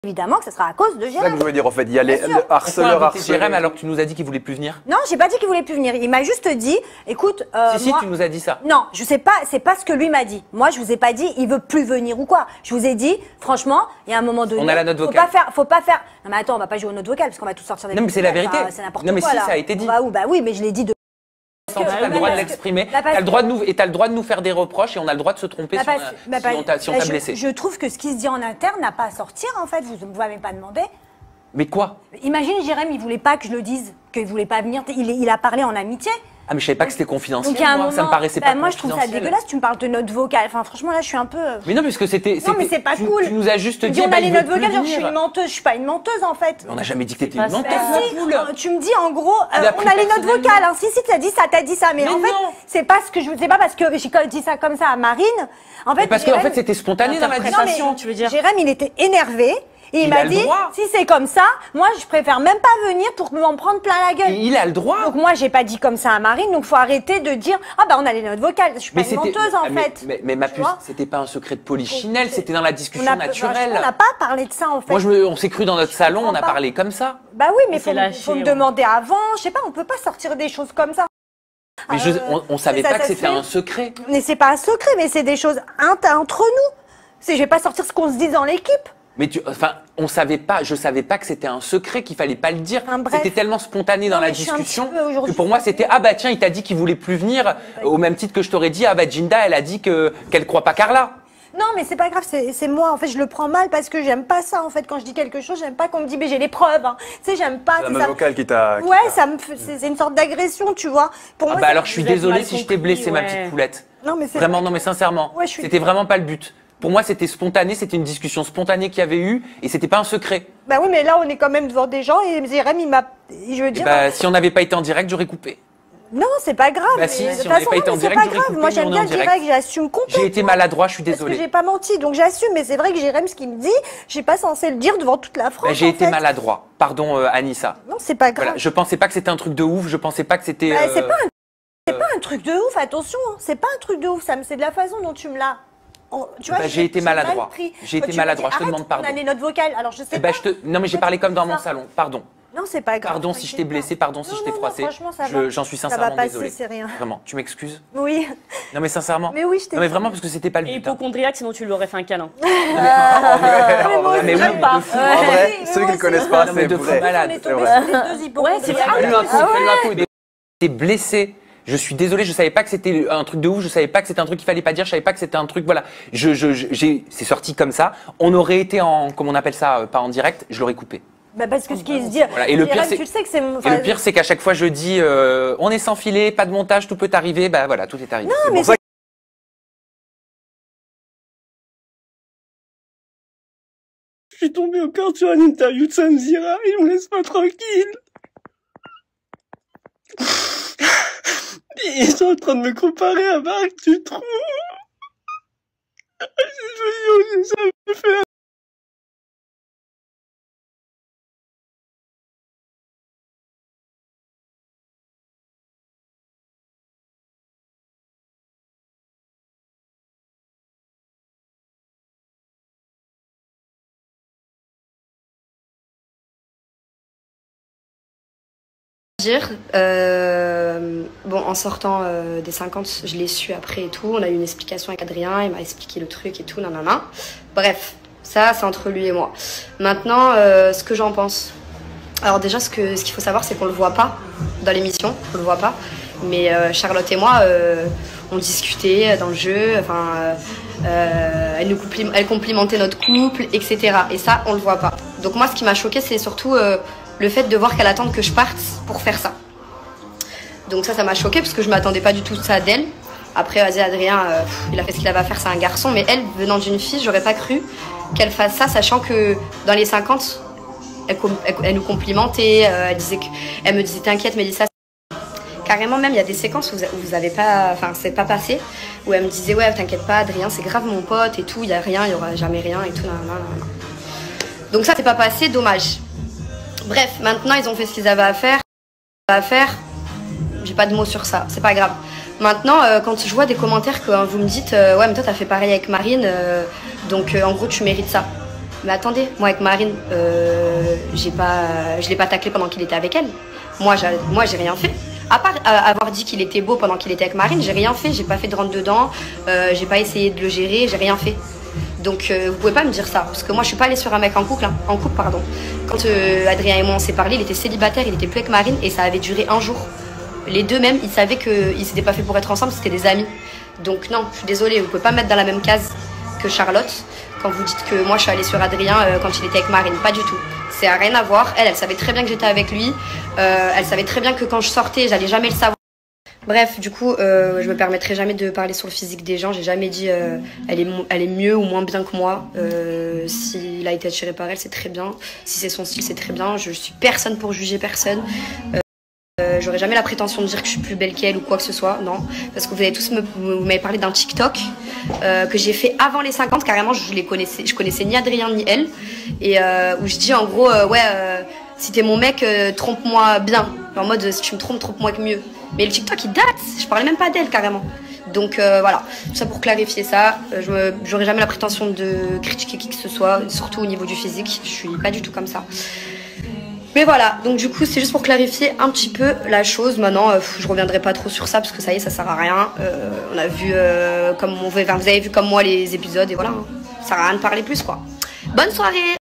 Évidemment que ce sera à cause de C'est ça que Jérém. je voulais dire en fait. Il y a le harceleur, harceleur. Jérém alors que tu nous as dit qu'il voulait plus venir. Non, j'ai pas dit qu'il voulait plus venir. Il m'a juste dit, écoute, Si, moi... tu nous as dit ça. Non, je sais pas, c'est pas ce que lui m'a dit. Moi, je vous ai pas dit, il veut plus venir ou quoi. Je vous ai dit, franchement, il y a un moment donné. On a la note vocale. Faut pas faire. Non, mais attends, on va pas jouer aux notes vocales parce qu'on va tout sortir des. Non, mais c'est la vérité. C'est n'importe Non, mais quoi, si, là. ça a été dit. Bah oui, mais je l'ai dit de. Tu as le droit de l'exprimer. T'as le droit de nous et t'as le droit de nous faire des reproches et on a le droit de se tromper si on t'a blessé. Je trouve que ce qui se dit en interne n'a pas à sortir en fait. Vous ne m'avez pas demandé. Mais quoi? Imagine Jérém, il voulait pas que je le dise, qu'il voulait pas venir. Il a parlé en amitié. Ah mais je savais pas que c'était confidentiel. Donc, à un moi. Ça me moment, paraissait pas moi je trouve ça confidentiel. dégueulasse. Tu me parles de notes vocales. Enfin franchement là je suis un peu. Mais non puisque c'était. Non mais c'est pas cool. Tu nous as juste dit. On a les il veut notes plus vocales. Genre, je venir. suis une menteuse. Je suis pas une menteuse en fait. On n'a jamais dit que t'étais une Bah, menteuse. si, tu me dis en gros, Il a on pris a les notes personnellement. vocales. Hein. Si t'as dit ça, mais en fait, non. c'est pas ce que c'est pas parce que j'ai dit ça comme ça à Marine. En fait, Parce qu'en fait c'était spontané dans la discussion. Non, mais tu veux dire. Jérém, il était énervé. Et il a m'a le dit, droit. si c'est comme ça, moi je préfère même pas venir pour m'en prendre plein la gueule. Et il a le droit. Donc moi j'ai pas dit comme ça à Marine, donc faut arrêter de dire ah bah on a les notes vocales. Je suis pas une menteuse en fait. Mais ma Tu puce, vois. c'était pas un secret de polichinelle, c'était dans la discussion On naturelle. n'a pas parlé de ça en fait. Moi on s'est cru dans notre salon, on a pas. parlé comme ça. Bah oui, mais C'est lâché, faut me ouais. demander avant. Je sais pas, on peut pas sortir des choses comme ça. Mais on savait ça pas que se c'était fait. un secret. Mais c'est pas un secret, mais c'est des choses entre nous. Je vais pas sortir ce qu'on se dit dans l'équipe. Mais on savait pas, je savais pas que c'était un secret, qu'il fallait pas le dire. Enfin, bref. C'était tellement spontané dans Non, la mais je suis un discussion petit peu aujourd'hui- que pour moi c'était ah bah tiens il t'a dit qu'il voulait plus venir au même titre que je t'aurais dit ah bah Ginda elle a dit qu'elle croit pas Carla. Non, mais c'est pas grave, c'est moi. En fait, je le prends mal parce que j'aime pas ça. En fait, quand je dis quelque chose, j'aime pas qu'on me dise, mais j'ai les preuves. Hein. Tu sais, j'aime pas. La c'est meuf ça- vocale qui t'a. Ouais, c'est une sorte d'agression, tu vois. Pour Ah moi, bah c'est- alors je suis vous êtes désolé mal si je t'ai compris, blessé ma ouais. petite poulette. Non, mais c'est Vraiment non mais sincèrement, Ouais, je suis- c'était vraiment pas le but. Pour moi c'était spontané, c'était une discussion spontanée qu'il y avait eu et c'était pas un secret. Bah oui, mais là, on est quand même devant des gens et Jérém, il m'a. Je veux Et dire. bah si on n'avait pas été en direct j'aurais coupé. Non, c'est pas grave. Bah si, mais de si toute on n'avait façon, pas été non, en mais c'est direct, pas j'aurais grave. coupé, Moi, mais j'aime on est bien en le direct. direct, j'assume complètement. J'ai été maladroit, je suis Parce que désolé. j'ai pas menti, donc j'assume, mais c'est vrai que Jérém, ce qu'il me dit, j'ai pas censé le dire devant toute la France. Bah, j'ai en été fait. maladroit. Pardon Anissa. Non, c'est pas grave. Voilà, je pensais pas que c'était un truc de ouf, je pensais pas que c'était. Bah, c'est pas un truc de ouf, attention, hein. C'est pas un truc de ouf, Sam, c'est de la façon dont tu me l'as. Tu vois, Bah, j'ai été mal maladroit. pris. J'ai été Tu m'as maladroit, dit, je te arrête, demande pardon. On a les notes vocales, alors je sais Bah, pas. Non mais j'ai parlé comme dans mon salon, pardon. Non, c'est pas grave. Pardon si je t'ai blessé, pardon si Non, je t'ai non, non, froissé. franchement, ça va. J'en suis Ça va sincèrement passer, désolé. c'est rien. Vraiment, tu m'excuses? Oui. Non mais sincèrement. Mais oui, je t'ai Non mais dit. vraiment parce que c'était pas le Et but. Hein. hypochondriaque, sinon tu lui aurais fait un câlin. Mais oui, pas. de fou. En vrai, Oui, ceux moi qui le connaissent pas, Non, mais c'est de fou vrai. malade. On est C'est tombés vrai. sur les deux hypochondriaques. c'est vrai. Fais-lui un coup, fais-lui un coup. T'es blessé. Je suis désolé, je savais pas que c'était un truc de ouf, je savais pas que c'était un truc qu'il fallait pas dire, je savais pas que c'était un truc, voilà. C'est sorti comme ça. On aurait été en, comment on appelle ça, pas en direct, je l'aurais coupé. Bah parce que ce qui se dit. Voilà. Et le pire, Jérém, c'est. tu le sais que c'est mon. Et le pire, c'est qu'à chaque fois, je dis, on est sans filet, pas de montage, tout peut arriver. Bah voilà, tout est arrivé. Non, mais pour ça Je suis tombé encore sur une interview de Sam Zira, il me laisse pas tranquille. Ils sont en train de me comparer à Marc Dutroux. J'ai jamais fait. Bon, en sortant des 50, je l'ai su après et tout. On a eu une explication avec Adrien, il m'a expliqué le truc et tout, nanana. Bref, ça, c'est entre lui et moi. Maintenant, ce que j'en pense. Alors déjà, ce qu'il faut savoir, c'est qu'on le voit pas dans l'émission, on le voit pas. Mais Charlotte et moi, on discutait dans le jeu, enfin, elle complimentait notre couple, etc. Et ça, on le voit pas. Donc moi, ce qui m'a choquée, c'est surtout le fait de voir qu'elle attend que je parte pour faire ça. Donc ça m'a choquée parce que je m'attendais pas du tout ça d'elle. Après, vas-y, Adrien, il a fait ce qu'il avait à faire, c'est un garçon. Mais elle, venant d'une fille, j'aurais pas cru qu'elle fasse ça, sachant que dans les 50, elle nous complimentait, elle me disait t'inquiète, Mélissa. Carrément même, il y a des séquences où vous avez pas, enfin c'est pas passé, où elle me disait ouais t'inquiète pas Adrien, c'est grave mon pote et tout, il y a rien, il y aura jamais rien et tout. Nanana. Donc ça c'est pas passé, dommage. Bref, maintenant ils ont fait ce qu'ils avaient à faire. J'ai pas de mots sur ça, c'est pas grave. Maintenant, quand je vois des commentaires que vous me dites ouais mais toi t'as fait pareil avec Marine, donc en gros tu mérites ça. Mais attendez, moi avec Marine, je l'ai pas taclé pendant qu'il était avec elle. Moi, j'ai rien fait. À part avoir dit qu'il était beau pendant qu'il était avec Marine, j'ai rien fait. J'ai pas fait de rentre dedans, j'ai pas essayé de le gérer, j'ai rien fait. Donc vous pouvez pas me dire ça, parce que moi je suis pas allée sur un mec en couple, pardon. Quand Adrien et moi on s'est parlé, il était célibataire, il était plus avec Marine et ça avait duré 1 jour. Les deux même, ils savaient qu'ils s'étaient pas fait pour être ensemble, c'était des amis. Donc non, je suis désolée, vous pouvez pas me mettre dans la même case que Charlotte quand vous dites que moi je suis allée sur Adrien quand il était avec Marine, pas du tout. C'est à rien à voir. Elle savait très bien que j'étais avec lui. Elle savait très bien que quand je sortais, j'allais jamais le savoir. Bref, du coup, je me permettrai jamais de parler sur le physique des gens. J'ai jamais dit elle est mieux ou moins bien que moi. S'il a été attiré par elle, c'est très bien. Si c'est son style, c'est très bien. Je suis personne pour juger personne. J'aurais jamais la prétention de dire que je suis plus belle qu'elle ou quoi que ce soit, non. Parce que vous m'avez parlé d'un TikTok que j'ai fait avant les 50, carrément, je connaissais ni Adrien ni elle. Et où je dis en gros, si t'es mon mec, trompe-moi bien. En mode, si tu me trompes, trompe-moi mieux. Mais le TikTok, il date, je parlais même pas d'elle carrément. Donc voilà, tout ça pour clarifier ça. J'aurais jamais la prétention de critiquer qui que ce soit, surtout au niveau du physique. Je suis pas du tout comme ça. Mais voilà, donc du coup c'est juste pour clarifier un petit peu la chose. Maintenant je reviendrai pas trop sur ça parce que ça y est, ça sert à rien. On a vu vous avez vu comme moi les épisodes et voilà, ça sert à rien de parler plus quoi. Bonne soirée.